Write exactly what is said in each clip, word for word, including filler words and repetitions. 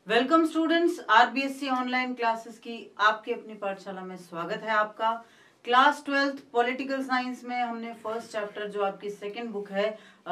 Welcome students, RBSC online classes की आपकी अपनी पाठशाला में स्वागत है आपका। क्लास ट्वेल्थ पॉलिटिकल साइंस में हमने फर्स्ट चैप्टर जो आपकी सेकंड बुक है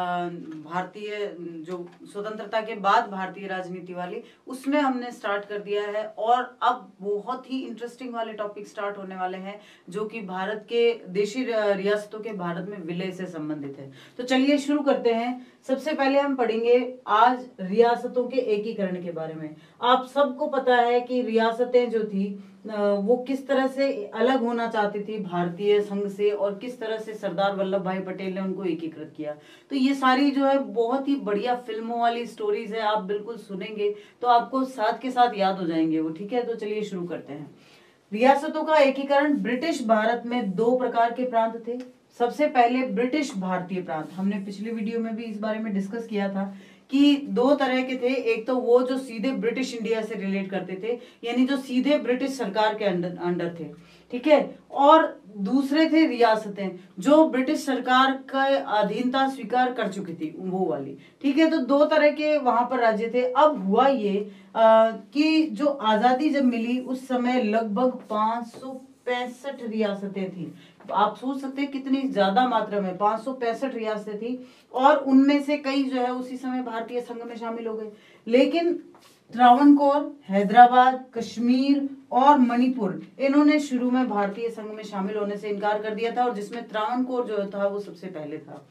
भारतीय जो स्वतंत्रता के बाद भारतीय राजनीति वाली, उसमें हमने स्टार्ट कर दिया है। और अब बहुत ही इंटरेस्टिंग वाले टॉपिक स्टार्ट होने वाले हैं जो कि भारत के देशी रियासतों के भारत में विलय से संबंधित है। तो चलिए शुरू करते हैं। सबसे पहले हम पढ़ेंगे आज रियासतों के एकीकरण के बारे में। आप सबको पता है कि रियासतें जो थी वो किस तरह से अलग होना चाहती थी भारतीय संघ से, और किस तरह से सरदार वल्लभ भाई पटेल ने उनको एकीकृत किया। तो ये सारी जो है बहुत ही बढ़िया फिल्मों वाली स्टोरीज है, आप बिल्कुल सुनेंगे तो आपको साथ के साथ याद हो जाएंगे वो। ठीक है, तो चलिए शुरू करते हैं। रियासतों का एकीकरण। ब्रिटिश भारत में दो प्रकार के प्रांत थे। सबसे पहले ब्रिटिश भारतीय प्रांत, हमने पिछली वीडियो में भी इस बारे में डिस्कस किया था कि दो तरह के थे। एक तो वो जो सीधे ब्रिटिश इंडिया से रिलेट करते थे, यानी जो सीधे ब्रिटिश सरकार के अंडर अंडर थे, ठीक है। और दूसरे थे रियासतें जो ब्रिटिश सरकार का अधीनता स्वीकार कर चुकी थी, वो वाली। ठीक है, तो दो तरह के वहां पर राज्य थे। अब हुआ ये आ, कि जो आजादी जब मिली उस समय लगभग पांच सौ पैंसठ रियासतें थी। आप सोच सकते हैं कितनी ज्यादा मात्रा में पांच सौ पैंसठ रियासतें थी, और उनमें से कई जो है उसी समय भारतीय संघ में शामिल हो गए। लेकिन त्रावणकोर, हैदराबाद, कश्मीर और मणिपुर, इन्होंने शुरू में भारतीय संघ में शामिल होने से इनकार कर दिया था, और जिसमें त्रावणकोर जो था वो सबसे पहले था।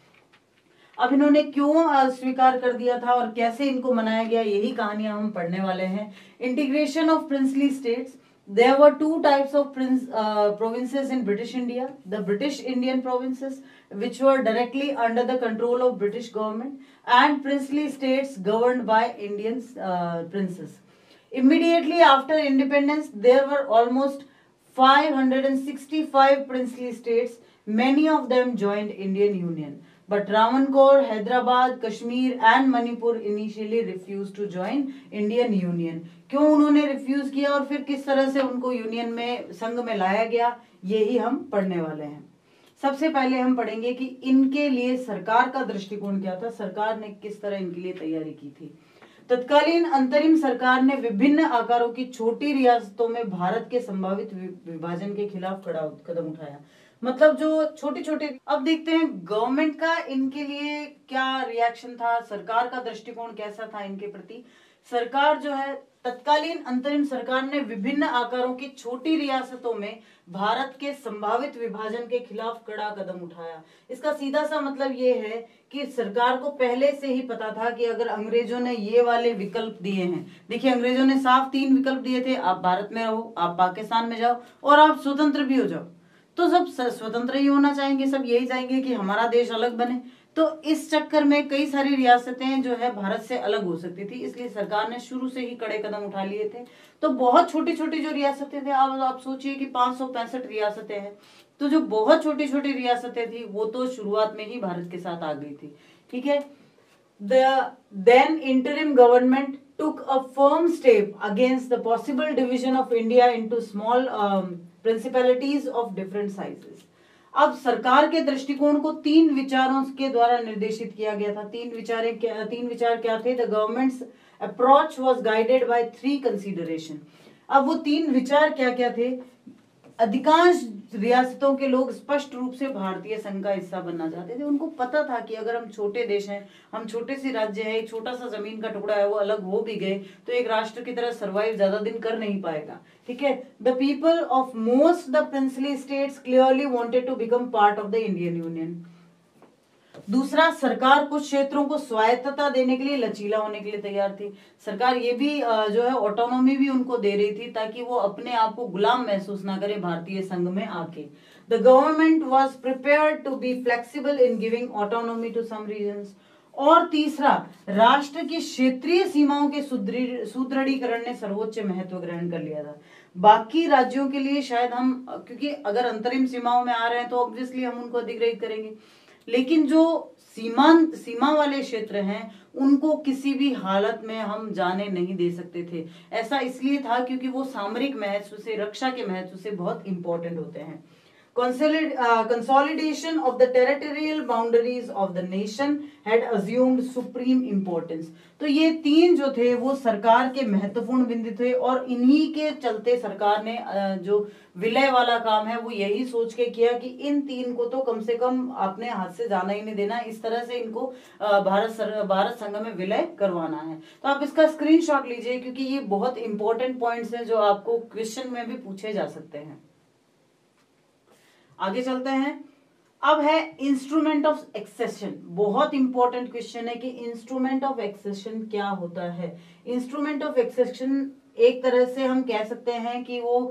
अब इन्होंने क्यों स्वीकार कर दिया था और कैसे इनको मनाया गया, यही कहानियां हम पढ़ने वाले हैं। Integration of princely states. There were two types of prince, uh, provinces in British India. The British Indian provinces, which were directly under the control of British government, and princely states governed by Indian uh, princes. Immediately after independence, there were almost five hundred sixty-five princely states. Many of them joined Indian Union. But Travancore, Hyderabad, Kashmir and Manipur initially refused to join Indian Union. क्यों उन्होंने refuse किया और फिर किस तरह से उनको union में, संघ में लाया गया, यही हम पढ़ने वाले हैं। सबसे पहले हम पढ़ेंगे कि इनके लिए सरकार का दृष्टिकोण क्या था, सरकार ने किस तरह इनके लिए तैयारी की थी। तत्कालीन अंतरिम सरकार ने विभिन्न आकारों की छोटी रियासतों में भारत के संभावित विभाजन के खिलाफ कड़ा कदम उठाया। मतलब जो छोटे छोटे, अब देखते हैं गवर्नमेंट का इनके लिए क्या रिएक्शन था, सरकार का दृष्टिकोण कैसा था इनके प्रति। सरकार जो है, तत्कालीन अंतरिम सरकार ने विभिन्न आकारों की छोटी रियासतों में भारत के संभावित विभाजन के खिलाफ कड़ा कदम उठाया। इसका सीधा सा मतलब ये है कि सरकार को पहले से ही पता था कि अगर अंग्रेजों ने ये वाले विकल्प दिए हैं, देखिए अंग्रेजों ने साफ तीन विकल्प दिए थे, आप भारत में रहो, आप पाकिस्तान में जाओ और आप स्वतंत्र भी हो जाओ। तो सब स्वतंत्र ही होना चाहेंगे, सब यही चाहेंगे कि हमारा देश अलग बने। तो इस चक्कर में कई सारी रियासतें जो है भारत से अलग हो सकती थी, इसलिए सरकार ने शुरू से ही कड़े कदम उठा लिए थे। तो बहुत छोटी छोटी जो रियासतें थे, आप आप सोचिए कि पांच सौ पैंसठ रियासतें हैं, तो जो बहुत छोटी छोटी रियासतें थी वो तो शुरुआत में ही भारत के साथ आ गई थी। ठीक है, the then interim government took a firm step against the possible division of India into small um, principalities of different sizes. अब सरकार के दृष्टिकोण को तीन विचारों के द्वारा निर्देशित किया गया था। तीन विचारें क्या तीन विचार क्या थे? The government's approach was guided by three consideration. अब वो तीन विचार क्या क्या थे? अधिकांश रियासतों के लोग स्पष्ट रूप से भारतीय संघ का हिस्सा बनना चाहते थे। उनको पता था कि अगर हम छोटे देश हैं, हम छोटे से राज्य है, एक छोटा सा जमीन का टुकड़ा है, वो अलग हो भी गए तो एक राष्ट्र की तरह सरवाइव ज्यादा दिन कर नहीं पाएगा। ठीक है, the people of most the princely states clearly wanted to become part of the Indian union. दूसरा, सरकार कुछ क्षेत्रों को स्वायत्तता देने के लिए, लचीला होने के लिए तैयार थी। सरकार ये भी जो है ऑटोनॉमी भी उनको दे रही थी ताकि वो अपने आप को गुलाम महसूस ना करे भारतीय संघ में आके। The government was prepared to be flexible in giving autonomy to some regions. और तीसरा, राष्ट्र की क्षेत्रीय सीमाओं के सुदृढ़ीकरण ने सर्वोच्च महत्व ग्रहण कर लिया था। बाकी राज्यों के लिए शायद हम, क्योंकि अगर अंतरिम सीमाओं में आ रहे हैं तो ऑब्वियसली हम उनको अधिग्रहित करेंगे, लेकिन जो सीमांत सीमा वाले क्षेत्र हैं उनको किसी भी हालत में हम जाने नहीं दे सकते थे। ऐसा इसलिए था क्योंकि वो सामरिक महत्व से, रक्षा के महत्व से बहुत इंपॉर्टेंट होते हैं। consolidation of the territorial boundaries of the nation had assumed supreme importance। तो ये तीन जो थे वो सरकार के महत्वपूर्ण बिंदु थे और इन्हीं के चलते सरकार ने जो विलय वाला काम है वो यही सोच के किया कि इन तीन को तो कम से कम अपने हाथ से जाना ही नहीं देना, इस तरह से इनको भारत भारत संघ में विलय करवाना है। तो आप इसका स्क्रीनशॉट लीजिए क्योंकि ये बहुत इंपॉर्टेंट पॉइंट्स हैं जो आपको क्वेश्चन में भी पूछे जा सकते हैं। आगे चलते हैं। अब है इंस्ट्रूमेंट ऑफ एक्सेशन। बहुत इंपॉर्टेंट क्वेश्चन है कि इंस्ट्रूमेंट ऑफ एक्सेशन क्या होता है। इंस्ट्रूमेंट ऑफ एक्सेशन एक तरह से हम कह सकते हैं कि वो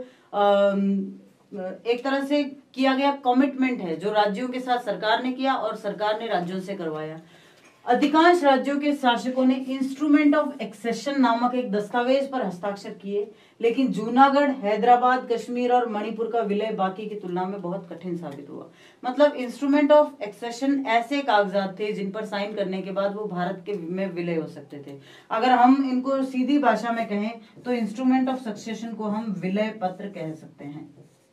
एक तरह से किया गया कमिटमेंट है जो राज्यों के साथ सरकार ने किया और सरकार ने राज्यों से करवाया। अधिकांश राज्यों के शासकों ने इंस्ट्रूमेंट ऑफ एक्सेशन नामक एक दस्तावेज पर हस्ताक्षर किए, लेकिन जूनागढ़, हैदराबाद, कश्मीर और मणिपुर का विलय बाकी की तुलना में बहुत कठिन साबित हुआ। मतलब इंस्ट्रूमेंट ऑफ एक्सेशन ऐसे कागजात थे जिन पर साइन करने के बाद वो भारत के में विलय हो सकते थे। अगर हम इनको सीधी भाषा में कहें तो इंस्ट्रूमेंट ऑफ सक्सेशन को हम विलय पत्र कह सकते हैं।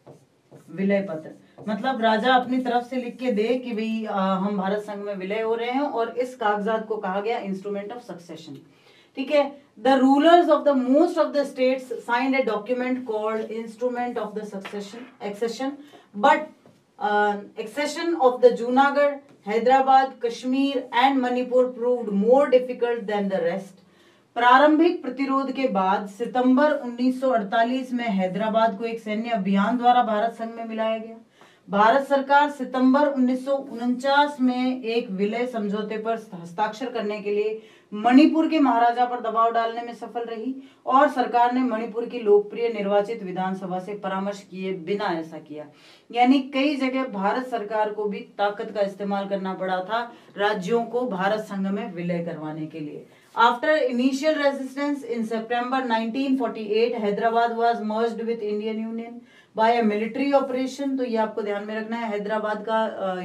विलय पत्र मतलब राजा अपनी तरफ से लिख के दे कि भाई हम भारत संघ में विलय हो रहे हैं और इस कागजात को कहा गया इंस्ट्रूमेंट ऑफ सक्सेशन। ठीक है। The rulers of the most of the states signed a document called instrument of the succession accession, but accession of the Junagadh, Hyderabad, Kashmir and Manipur proved more difficult than the rest. प्रारंभिक प्रतिरोध के बाद सितंबर उन्नीस सौ अड़तालीस में हैदराबाद को एक सैन्य अभियान द्वारा भारत संघ में मिलाया गया। भारत सरकार सितंबर उन्नीस सौ उनचास में एक विलय समझौते पर हस्ताक्षर करने के लिए मणिपुर के महाराजा पर दबाव डालने में सफल रही और सरकार ने मणिपुर की लोकप्रिय निर्वाचित विधानसभा से परामर्श किए बिना ऐसा किया। यानी कई जगह भारत सरकार को भी ताकत का इस्तेमाल करना पड़ा था राज्यों को भारत संघ में विलय करवाने के लिए। After initial resistance in September nineteen forty-eight, Hyderabad was merged with Indian Union by a military operation। तो ये आपको ध्यान में रखना है, हैदराबाद का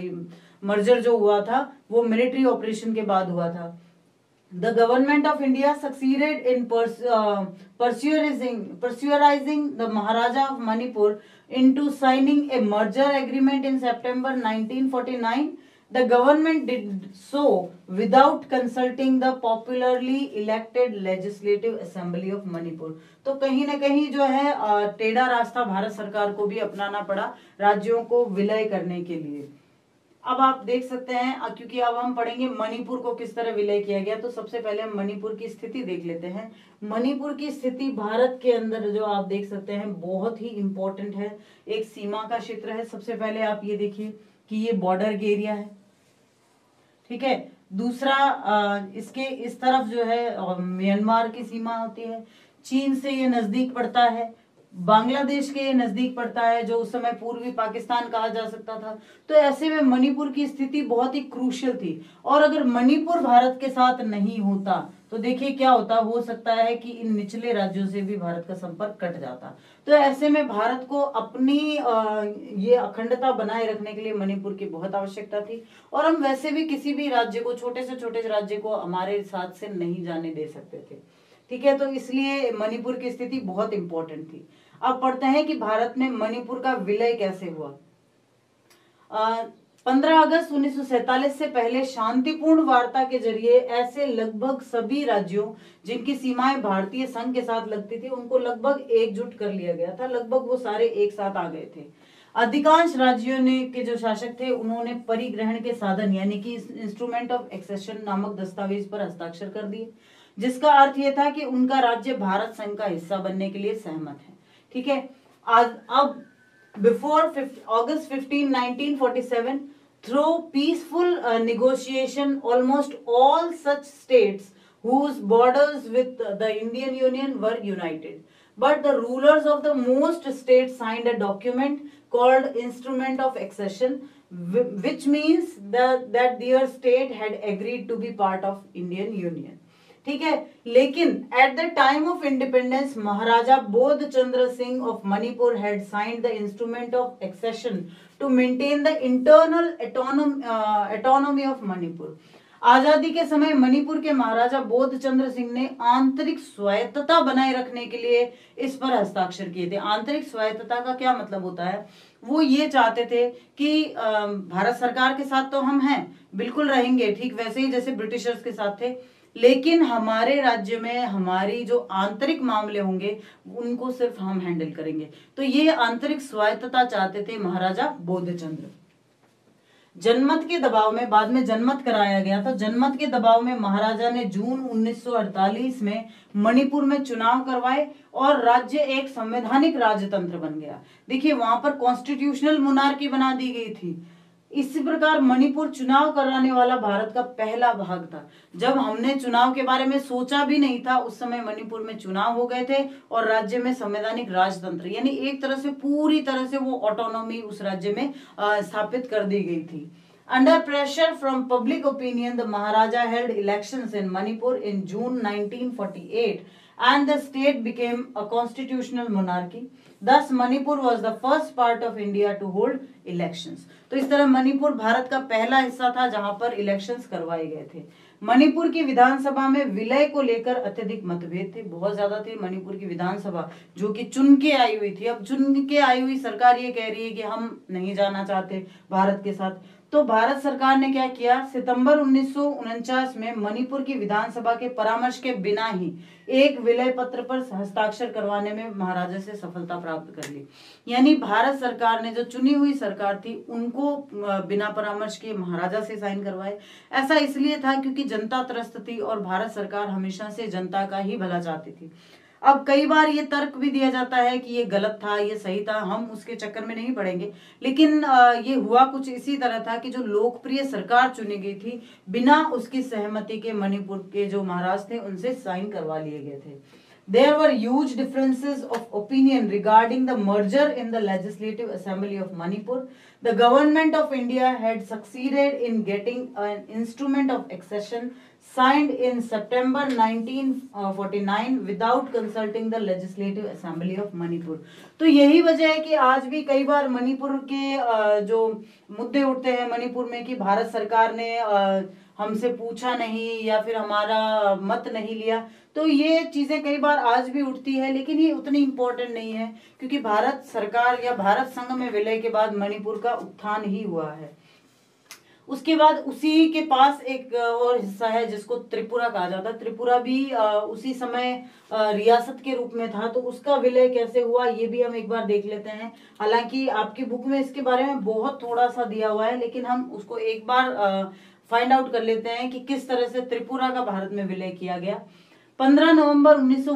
मर्जर जो हुआ था वो मिलिट्री ऑपरेशन के बाद हुआ था। The government of India succeeded in pers uh, persuading persuading the Maharaja of Manipur into signing a merger agreement in September nineteen forty-nine। The government did so without consulting the popularly elected legislative assembly of Manipur। तो कहीं ना कहीं जो है टेढ़ा रास्ता भारत सरकार को भी अपनाना पड़ा राज्यों को विलय करने के लिए। अब आप देख सकते हैं क्योंकि अब हम पढ़ेंगे मणिपुर को किस तरह विलय किया गया, तो सबसे पहले हम मणिपुर की स्थिति देख लेते हैं। मणिपुर की स्थिति भारत के अंदर जो आप देख सकते हैं बहुत ही इंपॉर्टेंट है, एक सीमा का क्षेत्र है। सबसे पहले आप ये देखिए कि ये बॉर्डर के एरिया है, ठीक है। दूसरा इसके इस तरफ जो है म्यांमार की सीमा होती है, चीन से ये नजदीक पड़ता है, बांग्लादेश के नजदीक पड़ता है जो उस समय पूर्वी पाकिस्तान कहा जा सकता था। तो ऐसे में मणिपुर की स्थिति बहुत ही क्रूशियल थी और अगर मणिपुर भारत के साथ नहीं होता तो देखिए क्या होता, हो सकता है कि इन निचले राज्यों से भी भारत का संपर्क कट जाता। तो ऐसे में भारत को अपनी ये अखंडता बनाए रखने के लिए मणिपुर की बहुत आवश्यकता थी और हम वैसे भी किसी भी राज्य को, छोटे से छोटे राज्य को हमारे साथ से नहीं जाने दे सकते थे, ठीक है। तो इसलिए मणिपुर की स्थिति बहुत इंपॉर्टेंट थी। अब पढ़ते हैं कि भारत में मणिपुर का विलय कैसे हुआ। पंद्रह अगस्त उन्नीस सौ सैतालीस से पहले शांतिपूर्ण वार्ता के जरिए ऐसे लगभग सभी राज्यों जिनकी सीमाएं भारतीय संघ के साथ लगती थी उनको लगभग एकजुट कर लिया गया था। लगभग वो सारे एक साथ आ गए थे। अधिकांश राज्यों ने के जो शासक थे उन्होंने परिग्रहण के साधन यानी कि इंस्ट्रूमेंट ऑफ एक्सेशन नामक दस्तावेज पर हस्ताक्षर कर दिए, जिसका अर्थ यह था कि उनका राज्य भारत संघ का हिस्सा बनने के लिए सहमत है, ठीक है। आज अब before August fifteenth nineteen forty-seven, through peaceful uh, negotiation, almost all such states whose borders with the Indian Union were united, but the rulers of the most states signed a document called Instrument of Accession, which means that that their state had agreed to be part of Indian Union, ठीक है। लेकिन at the time of independence Maharaja Bodh Chandra Singh of Manipur had signed the instrument of accession to maintain the internal autonomy of Manipur. आजादी के समय मणिपुर के महाराजा बोधचंद्र सिंह ने आंतरिक स्वायत्तता बनाए रखने के लिए इस पर हस्ताक्षर किए थे। आंतरिक स्वायत्तता का क्या मतलब होता है? वो ये चाहते थे कि भारत सरकार के साथ तो हम हैं, बिल्कुल रहेंगे, ठीक वैसे ही जैसे ब्रिटिशर्स के साथ थे, लेकिन हमारे राज्य में हमारी जो आंतरिक मामले होंगे उनको सिर्फ हम हैंडल करेंगे। तो ये आंतरिक स्वायत्तता चाहते थे महाराजा बोधचंद्र। जनमत के दबाव में, बाद में जनमत कराया गया था, जनमत के दबाव में महाराजा ने जून उन्नीस सौ अड़तालीस में मणिपुर में चुनाव करवाए और राज्य एक संवैधानिक राजतंत्र बन गया। देखिए वहां पर कॉन्स्टिट्यूशनल मोनार्की बना दी गई थी। इसी प्रकार मणिपुर चुनाव कराने वाला भारत का पहला भाग था। जब हमने चुनाव के बारे में सोचा भी नहीं था, उस समय मणिपुर में चुनाव हो गए थे और राज्य में संवैधानिक राजतंत्र, यानी एक तरह से पूरी तरह से वो ऑटोनॉमी उस राज्य में स्थापित कर दी गई थी। Under pressure from public opinion, the Maharaja held elections in Manipur in June nineteen forty-eight and the state became a constitutional monarchy. Thus, Manipur was the first part of India to hold elections. तो इस तरह मणिपुर भारत का पहला हिस्सा था जहां पर elections करवाए गए थे। मणिपुर की विधानसभा में विलय को लेकर अत्यधिक मतभेद थे, बहुत ज्यादा थे। मणिपुर की विधानसभा जो कि चुन के आई हुई थी, अब चुन के आई हुई सरकार ये कह रही है कि हम नहीं जाना चाहते भारत के साथ। तो भारत सरकार ने क्या किया, सितंबर उन्नीस सौ उनचास में मणिपुर की विधानसभा के परामर्श के बिना ही एक विलय पत्र पर हस्ताक्षर करवाने में महाराजा से सफलता प्राप्त कर ली। यानी भारत सरकार ने, जो चुनी हुई सरकार थी, उनको बिना परामर्श के महाराजा से साइन करवाए। ऐसा इसलिए था क्योंकि जनता त्रस्त थी और भारत सरकार हमेशा से जनता का ही भला चाहती थी। अब कई बार ये तर्क भी दिया जाता है कि ये गलत था, ये सही था, हम उसके चक्कर में नहीं पड़ेंगे, लेकिन ये हुआ कुछ इसी तरह था कि जो लोकप्रिय सरकार चुनी गई थी, बिना उसकी सहमति के मणिपुर के जो महाराज थे उनसे साइन करवा लिए गए थे। There were huge differences of opinion regarding the merger in the Legislative Assembly of Manipur. The government of India had succeeded in getting an instrument of accession signed in September nineteen forty-nine without consulting the Legislative Assembly of Manipur. तो यही वजह है कि आज भी कई बार मणिपुर के जो मुद्दे उठते हैं मणिपुर में कि भारत सरकार ने हमसे पूछा नहीं या फिर हमारा मत नहीं लिया, तो ये चीजें कई बार आज भी उठती है, लेकिन ये उतनी इम्पोर्टेंट नहीं है क्योंकि भारत सरकार या भारत संघ में विलय के बाद मणिपुर का उत्थान ही हुआ है। उसके बाद उसी के पास एक और हिस्सा है जिसको त्रिपुरा कहा जाता है। त्रिपुरा भी उसी समय रियासत के रूप में था, तो उसका विलय कैसे हुआ ये भी हम एक बार देख लेते हैं। हालांकि आपकी बुक में इसके बारे में बहुत थोड़ा सा दिया हुआ है, लेकिन हम उसको एक बार फाइंड आउट कर लेते हैं कि किस तरह से त्रिपुरा का भारत में विलय किया गया। पंद्रह नवंबर उन्नीस सौ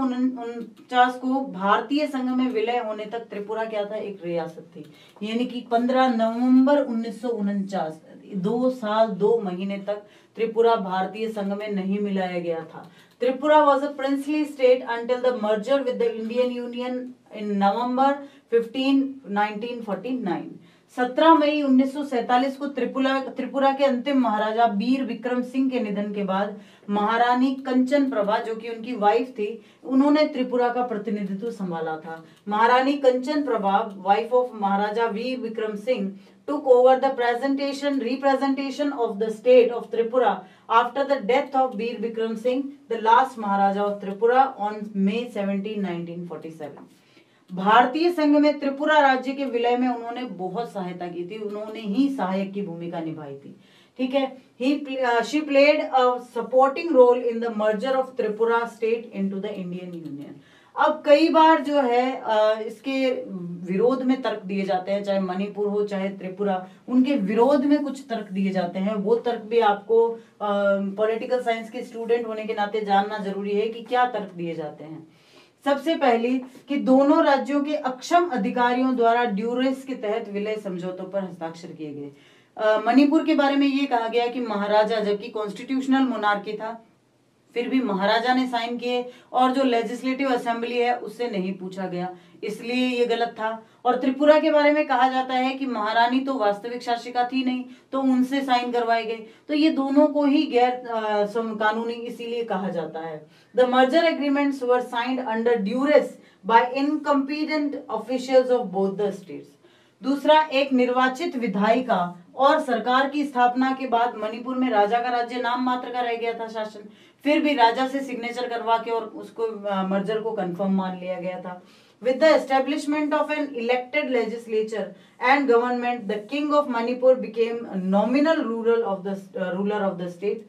उनचास को भारतीय संघ में विलय होने तक त्रिपुरा क्या था, एक रियासत थी। यानी कि पंद्रह नवंबर उन्नीस सौ उनचास, दो साल दो महीने तक त्रिपुरा भारतीय संघ में नहीं मिलाया गया था। Tripura was a princely state until the merger with the Indian union in November fifteen nineteen forty nine. सत्रह मई उन्नीस सौ सैतालीस को त्रिपुरा त्रिपुरा के अंतिम महाराजा वीर विक्रम सिंह के निधन के बाद महारानी कंचन प्रभा, जो कि उनकी वाइफ थी, उन्होंने त्रिपुरा का प्रतिनिधित्व संभाला था। Maharani Kanchan Prabha, wife of Maharaja Veer Vikram Singh, took over the presentation representation of the state of Tripura after the death of Veer Vikram Singh, the last Maharaja of Tripura, on May seventeenth nineteen forty-seven. भारतीय संघ में त्रिपुरा राज्य के विलय में उन्होंने बहुत सहायता की थी, उन्होंने ही सहायक की भूमिका निभाई थी। ठीक है, he uh, she played a supporting role in the merger of Tripura state into the Indian Union. अब कई बार जो है इसके विरोध में तर्क दिए जाते हैं, चाहे मणिपुर हो चाहे त्रिपुरा, उनके विरोध में कुछ तर्क दिए जाते हैं। वो तर्क भी आपको पॉलिटिकल साइंस के स्टूडेंट होने के नाते जानना जरूरी है कि क्या तर्क दिए जाते हैं। सबसे पहली कि दोनों राज्यों के अक्षम अधिकारियों द्वारा ड्यूरेस के तहत विलय समझौतों पर हस्ताक्षर किए गए। मणिपुर के बारे में ये कहा गया कि महाराजा, जबकि कॉन्स्टिट्यूशनल मोनार्की था, फिर भी महाराजा ने साइन किए और जो लेजिस्लेटिव असेंबली है उससे नहीं पूछा गया, इसलिए ये गलत था। और त्रिपुरा के बारे में कहा जाता है कि महारानी तो वास्तविक शासिका थी नहीं, तो उनसे साइन करवाए गए, तो ये दोनों को ही गैर कानूनी इसीलिए कहा जाता है। The merger agreements were signed under duress by incompetent officials of both the states. दूसरा, एक निर्वाचित विधायिका और सरकार की स्थापना के बाद मणिपुर में राजा का राज्य नाम मात्र का रह गया था शासन, फिर भी राजा से सिग्नेचर करवा के और उसको मर्जर को कंफर्म मान लिया गया था। With the establishment of an elected legislature and government, the king of Manipur became a nominal ruler of the uh, ruler of the state.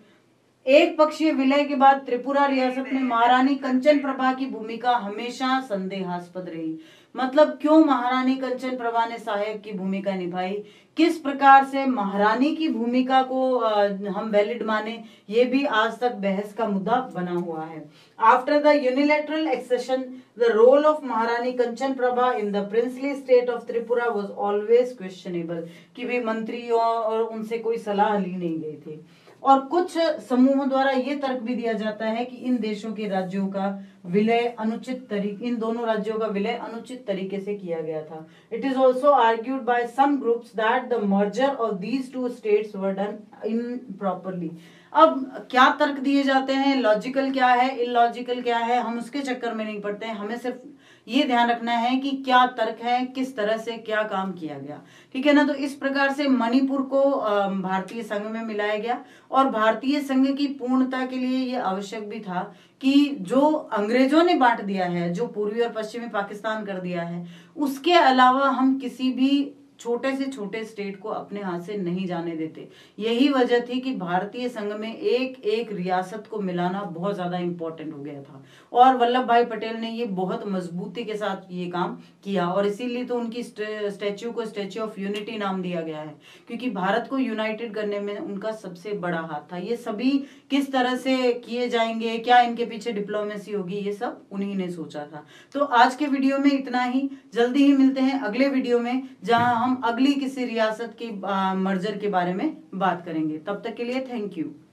एक पक्षीय विलय के बाद त्रिपुरा रियासत में महारानी कंचन प्रभा की भूमिका हमेशा संदेहास्पद रही। मतलब क्यों महारानी कंचन प्रभा ने सहायक की भूमिका निभाई, किस प्रकार से महारानी की भूमिका को आ, हम वैलिड माने, ये भी आज तक बहस का मुद्दा बना हुआ है। After the unilateral accession the role of Maharani Kanchan Prabha in the princely state of Tripura was always questionable, कि भी मंत्रियों और उनसे कोई सलाह ली नहीं गई थी। और कुछ समूहों द्वारा ये तर्क भी दिया जाता है कि इन देशों के राज्यों का विलय अनुचित तरीके इन दोनों राज्यों का विलय अनुचित तरीके से किया गया था। It is also argued by some groups that the merger of these two states were done improperly. अब क्या तर्क दिए जाते हैं, लॉजिकल क्या है, इलॉजिकल क्या है, हम उसके चक्कर में नहीं पड़ते हैं। हमें सिर्फ ये ध्यान रखना है कि क्या तर्क है, किस तरह से क्या काम किया गया, ठीक है ना। तो इस प्रकार से मणिपुर को भारतीय संघ में मिलाया गया और भारतीय संघ की पूर्णता के लिए ये आवश्यक भी था कि जो अंग्रेजों ने बांट दिया है, जो पूर्वी और पश्चिमी पाकिस्तान कर दिया है, उसके अलावा हम किसी भी छोटे से छोटे स्टेट को अपने हाथ से नहीं जाने देते। यही वजह थी कि भारतीय संघ में एक एक रियासत को मिलाना बहुत ज्यादा इंपॉर्टेंट हो गया था और वल्लभ भाई पटेल ने ये बहुत मजबूती के साथ ये काम किया और इसीलिए तो उनकी स्टैच्यू को स्टैच्यू ऑफ यूनिटी नाम दिया गया है, क्योंकि भारत को यूनाइटेड करने में उनका सबसे बड़ा हाथ था। ये सभी किस तरह से किए जाएंगे, क्या इनके पीछे डिप्लोमेसी होगी, ये सब उन्हीं ने सोचा था। तो आज के वीडियो में इतना ही, जल्दी ही मिलते हैं अगले वीडियो में जहां हम अगली किसी रियासत की मर्जर के बारे में बात करेंगे। तब तक के लिए थैंक यू।